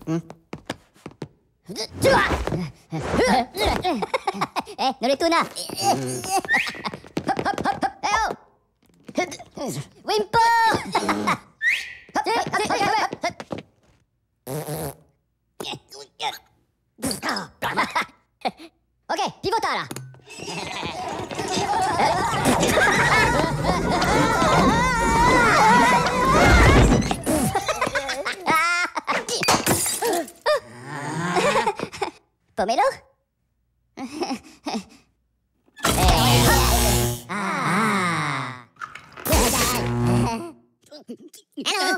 Non è tu na. Wimpo! Ok, pivotala. Pomelo? Hello.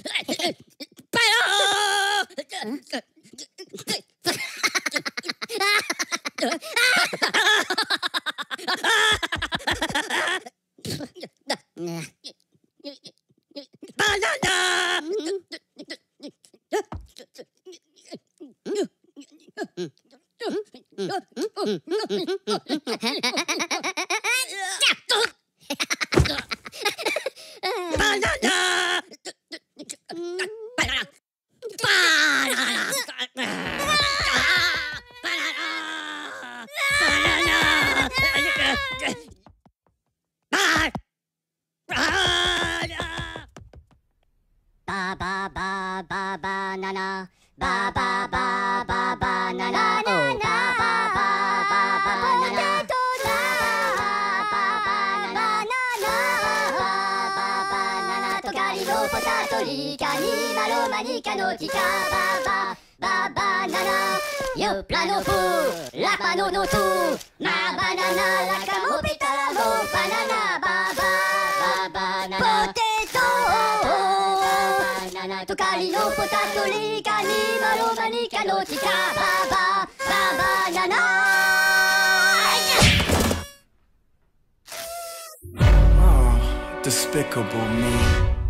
Banana, ba ba ba ba banana, oh ba ba ba ba banana, banana, tocali no potato, lica ni maloma ni canotica, ba ba banana, io plano fu, la mano no tu, ma banana, la camopita la mo banana, ba banana, potato. Tocali no potato, lica ni maloma ni canotica, ba banana. Oh, despicable me.